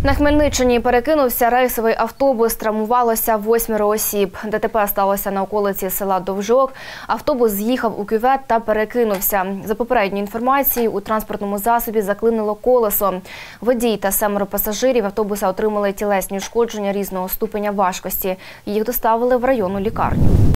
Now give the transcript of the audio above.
На Хмельниччині перекинувся рейсовий автобус, травмувалося 8 осіб. ДТП сталося на околиці села Довжок. Автобус з'їхав у кювет та перекинувся. За попередньою інформацією, у транспортному засобі заклинило колесо. Водій та 7 пасажирів автобуса отримали тілесні ушкодження різного ступеня важкості. Їх доставили в районну лікарню.